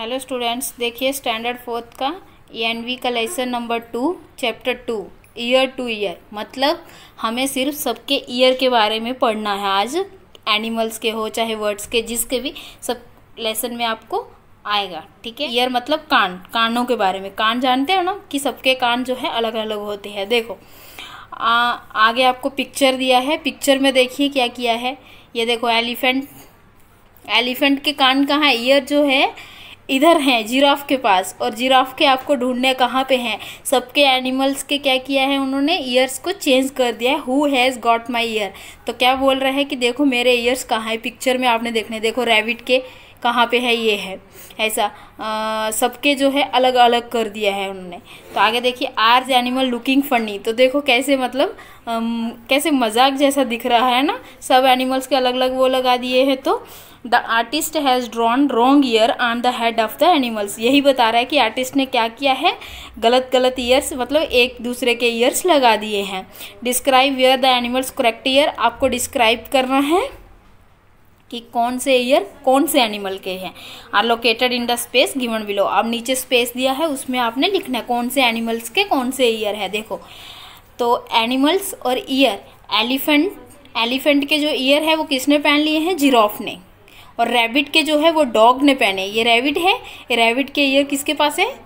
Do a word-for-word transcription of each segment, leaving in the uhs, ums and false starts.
Hello students, देखिए standard fourth का एनवी का lesson number two chapter two ear to ear. मतलब हमें सिर्फ सबके ईयर के बारे में पढ़ना है आज, एनिमल्स के हो चाहे वर्ड्स के, जिसके भी सब लेसन में आपको आएगा। ठीक है, ईयर मतलब कान, कानों के बारे में। कान जानते हो ना कि सबके कान जो है अलग अलग होते हैं। देखो आ, आगे आपको पिक्चर दिया है, पिक्चर में देखिए क्या किया है। ये देखो एलिफेंट, एलिफेंट के कान कहाँ है? ईयर जो है इधर है जिराफ के पास, और जिराफ के आपको ढूंढने कहाँ पे हैं? सबके एनिमल्स के क्या किया है उन्होंने? ईयर्स को चेंज कर दिया है। Who has got my ear? तो क्या बोल रहे हैं कि देखो मेरे ईयर्स कहाँ है। पिक्चर में आपने देखने, देखो रैबिट के कहाँ पे है, ये है ऐसा। आ, सबके जो है अलग अलग कर दिया है उन्होंने। तो आगे देखिए, आर एनिमल लुकिंग फनी। तो देखो कैसे, मतलब आम, कैसे मजाक जैसा दिख रहा है ना। सब एनिमल्स के अलग अलग वो लगा दिए हैं। तो the artist has drawn wrong ear on the head of the animals. यही बता रहा है कि आर्टिस्ट ने क्या किया है, गलत गलत ईयर्स, मतलब एक दूसरे के ईयर्स लगा दिए हैं। Describe where the animals correct ear. आपको डिस्क्राइब करना है कि कौन से ईयर कौन से एनिमल के हैं। Are located in the space given below. अब नीचे स्पेस दिया है, उसमें आपने लिखना है कौन से एनिमल्स के कौन से ईयर है। देखो तो एनिमल्स और ईयर, एलिफेंट, एलिफेंट के जो ईयर है वो किसने पहन लिए हैं? जिराफ ने। और रैबिट के जो है वो डॉग ने पहने। ये रैबिट है, ये रैबिट के ईयर किसके पास है?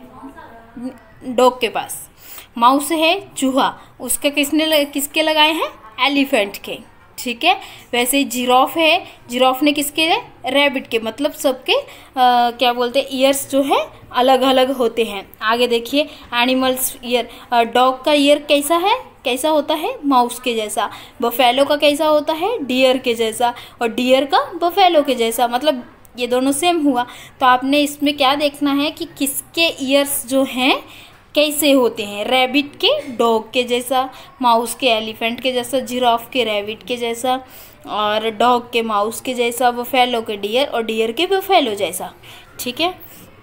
डॉग के पास। माउस है, चूहा, उसके किसने किसके लगाए हैं? एलिफेंट के। ठीक है, वैसे ही जिराफ है, जिराफ ने किसके? रैबिट के। मतलब सबके आ, क्या बोलते हैं, ईयर्स जो है अलग अलग होते हैं। आगे देखिए एनिमल्स ईयर, डॉग का ईयर कैसा है, कैसा होता है? माउस के जैसा। बफेलो का कैसा होता है? डियर के जैसा। और डियर का बफेलो के जैसा। मतलब ये दोनों सेम हुआ। तो आपने इसमें क्या देखना है कि किसके ईयर्स जो हैं कैसे होते हैं। रैबिट के डॉग के जैसा, माउस के एलिफेंट के जैसा, जिराफ के रैबिट के जैसा, और डॉग के माउस के जैसा, बफेलो के डियर, और डियर के बफेलो जैसा। ठीक है,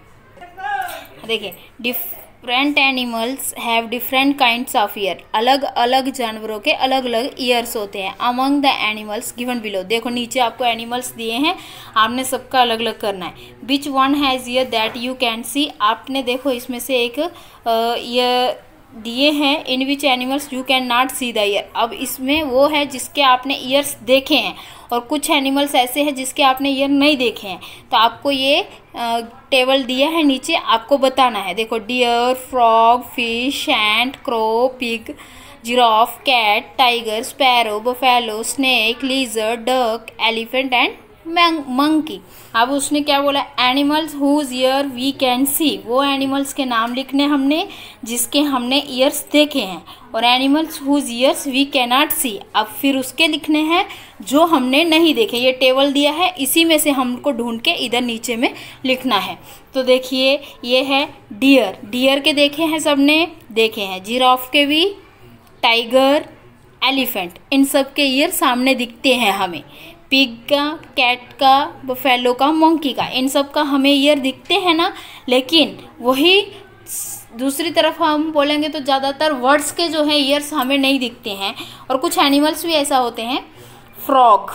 देखिए different animals have different kinds of ear. अलग अलग जानवरों के अलग अलग ईयर्स होते हैं। Among the animals given below. देखो नीचे आपको एनिमल्स दिए हैं, आपने सबका अलग अलग करना है। Which one has ear that you can see. आपने देखो इसमें से एक ईयर दिए हैं, in which animals you can not see the ear. अब इसमें वो है जिसके आपने ईयर्स देखे हैं, और कुछ एनिमल्स ऐसे हैं जिसके आपने ईयर नहीं देखे हैं। तो आपको ये आ, टेबल दिया है नीचे, आपको बताना है। देखो deer, frog, fish, ant, crow, pig, giraffe, cat, tiger, sparrow, buffalo, snake, lizard, duck, elephant and monkey. अब उसने क्या बोला? Animals whose ear we can see. वो एनिमल्स के नाम लिखने हमने जिसके हमने ईयर्स देखे हैं, और animals whose ears we can not see. अब फिर उसके लिखने हैं जो हमने नहीं देखे। ये टेबल दिया है, इसी में से हमको ढूंढ के इधर नीचे में लिखना है। तो देखिए ये है डियर, डियर के देखे हैं, सबने देखे हैं। जिराफ के भी, टाइगर, एलिफेंट, इन सब के ईयर सामने दिखते हैं हमें। पिग का, कैट का, बफेलो का, मंकी का, इन सब का हमें ईयर दिखते हैं ना। लेकिन वही दूसरी तरफ हम बोलेंगे तो ज़्यादातर वर्ड्स के जो है ईयर्स हमें नहीं दिखते हैं। और कुछ एनिमल्स भी ऐसा होते हैं, फ्रॉग,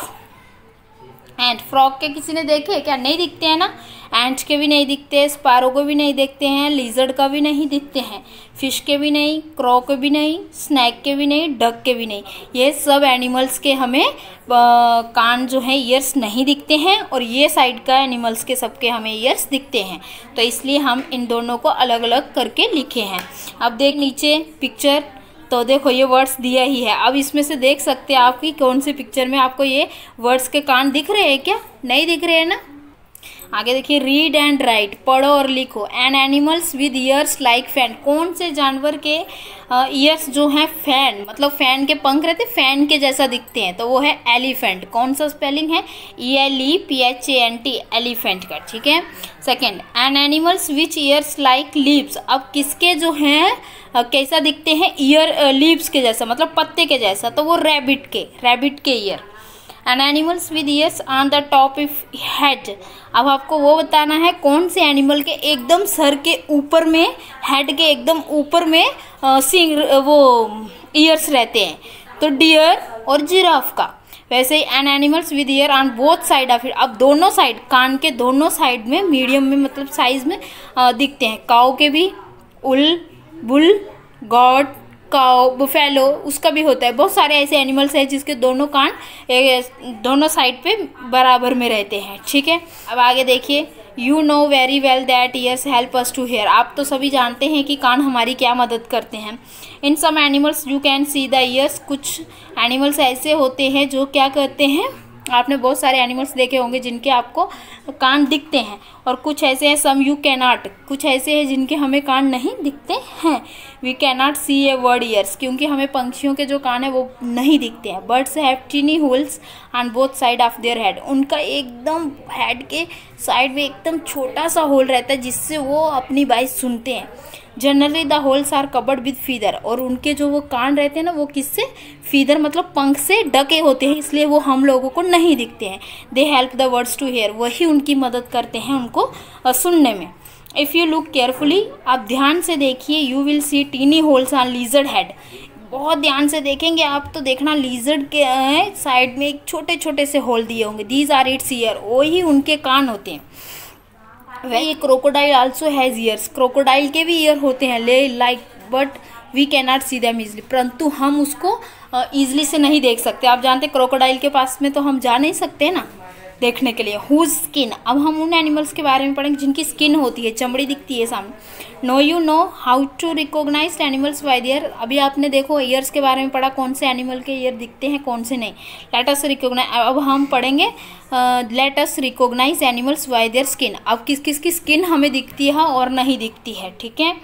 एंट, फ्रॉग के किसी ने देखे क्या? नहीं दिखते हैं ना। एंट के भी नहीं दिखते, स्पैरो को भी नहीं दिखते हैं, लिजर्ड का भी नहीं दिखते हैं, फिश के भी नहीं, क्रो के भी नहीं, स्नैक के भी नहीं, डक के भी नहीं। ये सब एनिमल्स के हमें आ, कान जो है ईयर्स नहीं दिखते हैं, और ये साइड का एनिमल्स के सबके हमें ईयर्स दिखते हैं। तो इसलिए हम इन दोनों को अलग अलग करके लिखे हैं। अब देख नीचे पिक्चर, तो देखो ये वर्ड्स दिया ही है। अब इसमें से देख सकते हैं आपकी कौन सी पिक्चर में आपको ये वर्ड्स के कान दिख रहे हैं क्या? नहीं दिख रहे हैं ना। आगे देखिए, रीड एंड राइट, पढ़ो और लिखो। And animals with ears like fan. कौन से जानवर के ईयर्स जो हैं फैन, मतलब फैन के पंख रहते, फैन के जैसा दिखते हैं, तो वो है एलिफेंट। कौन सा स्पेलिंग है? E L E P H A N T, elephant का। ठीक है, second, and animals which ears like leaves. अब किसके जो हैं uh, कैसा दिखते हैं? ईयर लीव्स के जैसा, मतलब पत्ते के जैसा, तो वो रैबिट के, रैबिट के ear. And animals with ears on the top of head. अब आपको वो बताना है कौन से एनिमल के एकदम सर के ऊपर में, हेड के एकदम ऊपर में सिंग वो ईयर्स रहते हैं। तो डियर और जिराफ का। वैसे ही an animals with ear on both side of it, अब दोनों साइड, कान के दोनों साइड में मीडियम में मतलब साइज में आ, दिखते हैं। काऊ के भी, उल, बुल, गॉड, काऊ, बुफेलो उसका भी होता है। बहुत सारे ऐसे एनिमल्स हैं जिसके दोनों कान दोनों साइड पे बराबर में रहते हैं, ठीक है। अब आगे देखिए, you know very well that ears help us to hear, आप तो सभी जानते हैं कि कान हमारी क्या मदद करते हैं। In some animals you can see the ears, कुछ एनिमल्स ऐसे होते हैं जो क्या करते हैं, आपने बहुत सारे एनिमल्स देखे होंगे जिनके आपको कान दिखते हैं, और कुछ ऐसे हैं सम यू कैनॉट, कुछ ऐसे हैं जिनके हमें कान नहीं दिखते हैं। We cannot see a bird ears, क्योंकि हमें पंछियों के जो कान है वो नहीं दिखते हैं। Birds have tiny holes on both side of their head, उनका एकदम हेड के साइड में एकदम छोटा सा होल रहता है जिससे वो अपनी वॉइस सुनते हैं। Generally the holes are covered with feather, और उनके जो वो कान रहते हैं ना वो किससे, फीदर मतलब पंख से ढके होते हैं, इसलिए वो हम लोगों को नहीं दिखते हैं। They help the birds to hear, वही उनकी मदद करते हैं उनको सुनने में। इफ़ यू लुक केयरफुली, आप ध्यान से देखिए, you will see tiny holes on lizard head, बहुत ध्यान से देखेंगे आप तो देखना लीजर्ड के साइड में एक छोटे छोटे से होल दिए होंगे। दीज आर इट्स ईयर, वही उनके कान होते हैं। वही crocodile also has ears, crocodile के भी ईयर होते हैं, ले like but we cannot see them easily, परंतु हम उसको ईजिली से नहीं देख सकते। आप जानते क्रोकोडाइल के पास में तो हम जा नहीं सकते ना देखने के लिए। हुज स्किन, अब हम उन एनिमल्स के बारे में पढ़ेंगे जिनकी स्किन होती है, चमड़ी दिखती है सामने। No you know how to recognise animals by their, अभी आपने देखो ईयर्स के बारे में पढ़ा, कौन से एनिमल के ईयर दिखते हैं कौन से नहीं। लेट अस रिकॉग्नाइज, अब हम पढ़ेंगे let us recognise animals by their skin, अब किस किस की स्किन हमें दिखती है और नहीं दिखती है, ठीक है।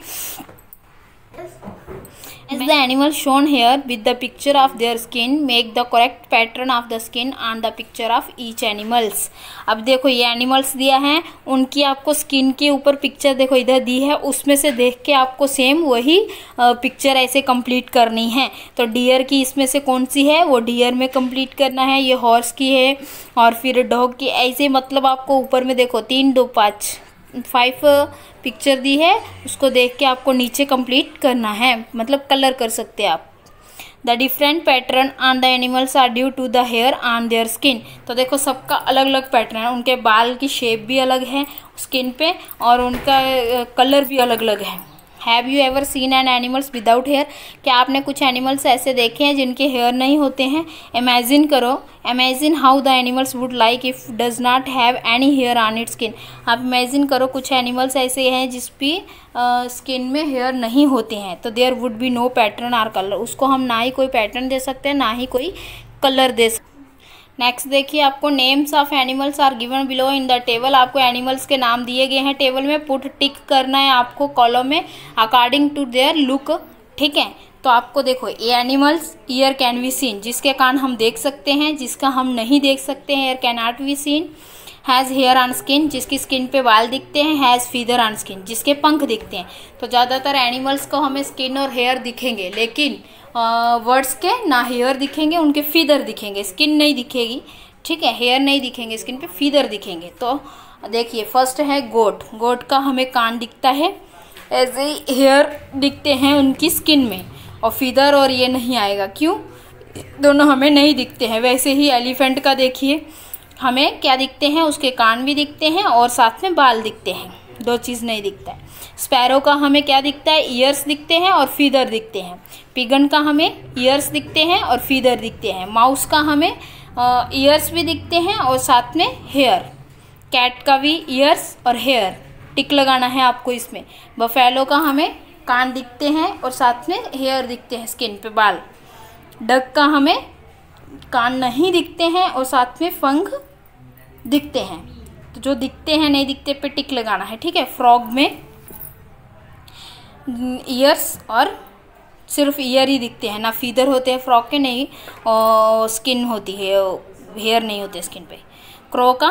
As the animals shown here with the picture of their skin make the correct pattern of the skin on the picture of each animals। अब देखो ये एनिमल्स दिया है, उनकी आपको स्किन के ऊपर पिक्चर देखो इधर दी है, उसमें से देख के आपको सेम वही पिक्चर ऐसे कंप्लीट करनी है। तो डियर की इसमें से कौन सी है, वो डियर में कंप्लीट करना है, ये हॉर्स की है, और फिर डॉग की, ऐसे मतलब आपको ऊपर में देखो तीन दो पाँच फाइव पिक्चर दी है, उसको देख के आपको नीचे कंप्लीट करना है, मतलब कलर कर सकते हैं आप। The different pattern on the animals are due to the hair on their skin, तो देखो सबका अलग अलग पैटर्न है, उनके बाल की शेप भी अलग है स्किन पे, और उनका कलर भी अलग अलग है। Have you ever seen an animals without hair, क्या आपने कुछ एनिमल्स ऐसे देखे हैं जिनके हेयर नहीं होते हैं। इमेजिन करो, imagine how the animals would like if does not have any hair on its skin, आप इमेजिन करो कुछ एनिमल्स ऐसे हैं जिस भी स्किन में हेयर नहीं होते हैं, तो there would be no pattern or colour, उसको हम ना ही कोई पैटर्न दे सकते हैं ना ही कोई कलर दे सकते। नेक्स्ट देखिए, आपको names of animals are given below in the table, आपको एनिमल्स के नाम दिए गए हैं टेबल में, पुट टिक करना है आपको कॉलम में अकॉर्डिंग टू देयर लुक, ठीक है। तो आपको देखो ये animals, ear can be seen, जिसके कान हम देख सकते हैं, जिसका हम नहीं देख सकते हैं, ear can not be seen. Has hair on skin, जिसकी स्किन पे बाल दिखते हैं, हैज़ फीदर ऑन स्किन, जिसके पंख दिखते हैं। तो ज़्यादातर एनिमल्स को हमें स्किन और हेयर दिखेंगे, लेकिन वर्ड्स के ना हेयर दिखेंगे, उनके फीदर दिखेंगे, स्किन नहीं दिखेगी, ठीक है, हेयर नहीं दिखेंगे स्किन पे, फीदर दिखेंगे। तो देखिए फर्स्ट है गोट, गोट का हमें कान दिखता है, ऐसे ही हेयर दिखते हैं उनकी स्किन में, और फीदर और ये नहीं आएगा, क्यों, दोनों हमें नहीं दिखते हैं। वैसे ही एलिफेंट का देखिए, हमें क्या दिखते हैं, उसके कान भी दिखते हैं और साथ में बाल दिखते हैं, दो चीज़ नहीं दिखता है। स्पैरो का हमें क्या दिखता है, ईयर्स दिखते हैं और फीदर दिखते हैं। पिगन का हमें ईयर्स दिखते हैं और फीदर दिखते हैं। माउस का हमें ईयर्स भी दिखते हैं और साथ में हेयर। कैट का भी ईयर्स और हेयर, टिक लगाना है आपको इसमें। बफेलो का हमें कान दिखते हैं और साथ में हेयर दिखते हैं स्किन पे, बाल। डक का हमें कान नहीं दिखते हैं और साथ में फंग दिखते हैं, तो जो दिखते हैं नहीं दिखते पे टिक लगाना है, ठीक है। फ्रॉग में ईयर्स और सिर्फ ईयर ही दिखते हैं, ना फीदर होते हैं फ्रॉग के, नहीं और स्किन होती है, हेयर नहीं होते स्किन पे। क्रो का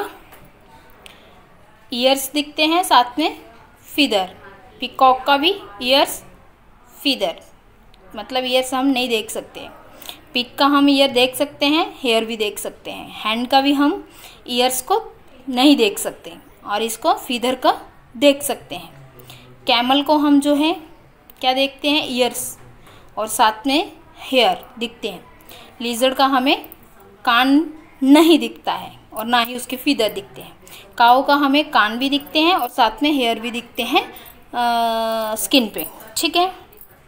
ईयर्स दिखते हैं साथ में फीदर। पिकॉक का भी ईयर्स फीदर, मतलब ईयर्स हम नहीं देख सकते। पिक का हम ईयर देख सकते हैं, हेयर भी देख सकते हैं। हैंड का भी हम ईयर्स को नहीं देख सकते और इसको फीदर का देख सकते हैं। कैमल को हम जो है क्या देखते हैं, ईयर्स और साथ में हेयर दिखते हैं। लिजर्ड का हमें कान नहीं दिखता है और ना ही उसके फीदर दिखते हैं। काऊ का हमें कान भी दिखते हैं और साथ में हेयर भी दिखते हैं स्किन पे, ठीक है।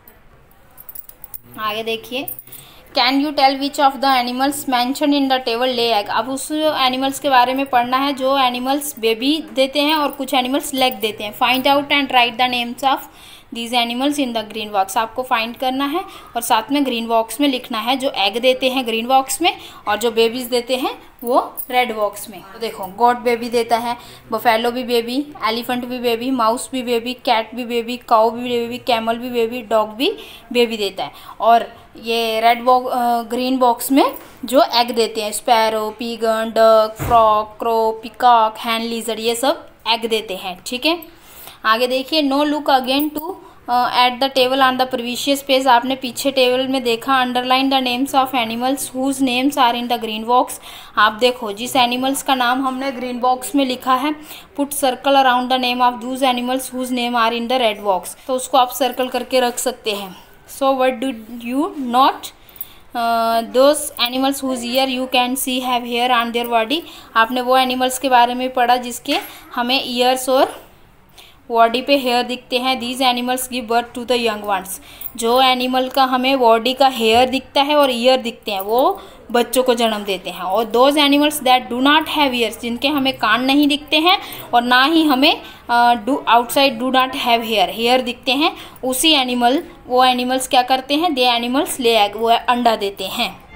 आगे देखिए, can you tell which of the animals mention in the table lay egg. अब उस एनिमल्स के बारे में पढ़ना है जो एनिमल्स बेबी देते हैं और कुछ एनिमल्स लेग देते हैं। Find out and write the names of these animals in the green box. आपको फाइंड करना है और साथ में ग्रीन बॉक्स में लिखना है, जो एग देते हैं ग्रीन बॉक्स में और जो बेबीज देते हैं वो रेड बॉक्स में। तो देखो, गोट बेबी देता है, बफेलो भी बेबी, एलिफेंट भी बेबी, माउस भी बेबी, कैट भी बेबी, काऊ भी बेबी, कैमल भी बेबी, डॉग भी बेबी देता है। और ये रेड बॉक्स ग्रीन बॉक्स में जो एग देते हैं, sparrow, pigeon, duck, frog, crow, peacock, hen lizard, ये सब एग देते हैं, ठीक है। आगे देखिए, now look again to at the table on the previous page. आपने पीछे टेबल में देखा, underline the names of animals whose names are in the green box. आप देखो, जिस एनिमल्स का नाम हमने ग्रीन बॉक्स में लिखा है, put circle around the name of those animals whose name are in the red box. तो उसको आप सर्कल करके रख सकते हैं। So what do you not those animals whose ear you can see have hair on their body. आपने वो animals के बारे में पढ़ा जिसके हमें ईयर्स और बॉडी पे हेयर दिखते हैं। These animals give birth to the young ones. जो एनिमल का हमें बॉडी का हेयर दिखता है और ईयर दिखते हैं वो बच्चों को जन्म देते हैं। और those animals that do not have ears, जिनके हमें कान नहीं दिखते हैं और ना ही हमें do outside do not have hair hair दिखते हैं, उसी एनिमल वो एनिमल्स क्या करते हैं, दे एनिमल्स ले एग, वो अंडा देते हैं।